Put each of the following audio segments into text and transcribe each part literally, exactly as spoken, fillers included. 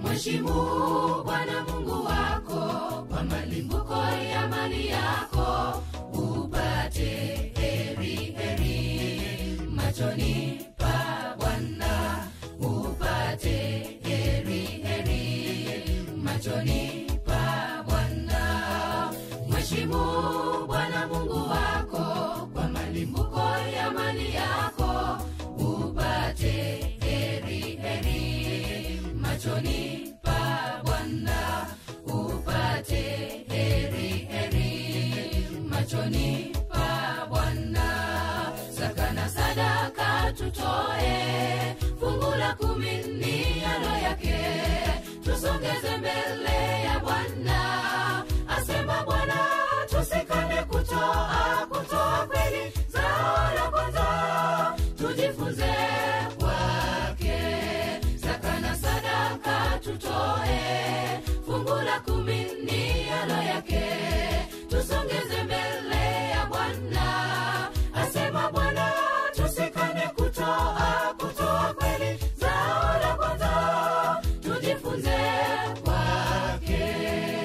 Mheshimu Bwana Mungu wako kwa malimbuko ya mali yako, upate heri heri machoni pa Bwana, upate heri heri machoni pa Bwana. Mheshimu Bwana Mungu wako kwa malimbuko ya mali yako, upate heri heri machoni pa Bwana, upate heri heri machoni pa Bwana. Zaka na sadaka tutoe, fungu la kumi ni yalo yake, tusongeze mbele ya Bwana. Asema Bwana, tusikane kutoa, kutoa kweli zao la kwanza, tujifunze kwake. Zaka na sadaka tutoe, fungu la kumi ni yalo yake, tusongeze mbele ya Bwana. Asema Bwana, tusikane kutoa, kutoa kweli zao la kwanza, tujifunze kwake.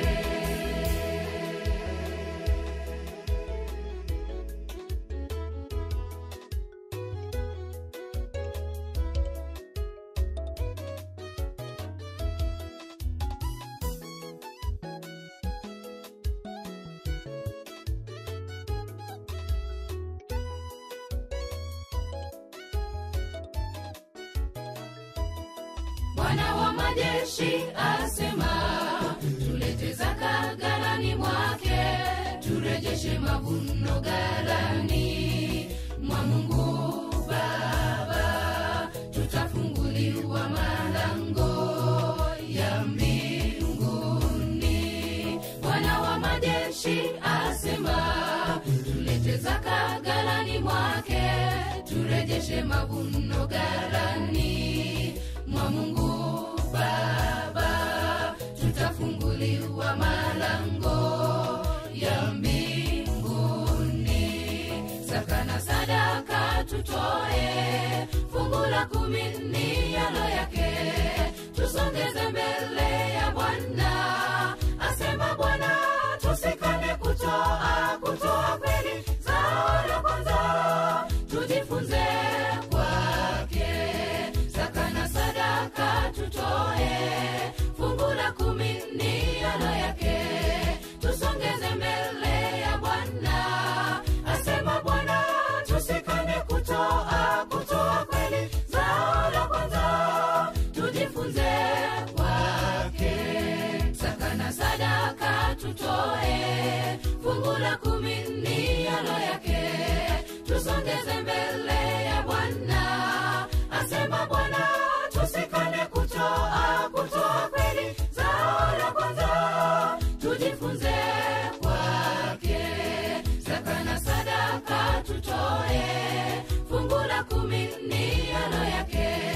Bwana wa majeshi asema, tulete zaka ghalani mwake, turejeshe mavuno ghalani mwa Mungu Baba, tutafunguliwa malango ya mbinguni. Bwana wa majeshi asema, tulete zaka ghalani mwake, turejeshe mavuno ghalani mwa Mungu Baba, tutafunguliwa malango ya mbinguni. Zaka na sadaka tutoe, fungu la kumi ni yalo yake, tusongeze mbele ya Bwana. Asema Bwana, tusikane kutoa, kutoa kweli zao la kwanza, tujifunze kwake. Zaka na sadaka tutoe, fungu la kumi ni yalo yake, tusongeze mbele ya Bwana. Asema Bwana, tusikane kutoa, kutoa kweli zao la kwanza, tujifunze kwake. Zaka na sadaka tutoe, fungu la kumi ni yalo yake, tusongeze mbele ya Bwana. Asema Bwana, tusikane kutoa, kutoa kweli zao la kwanza, tujifunze kwake. Zaka na sadaka tutoe, fungu la kumi ni yalo yake,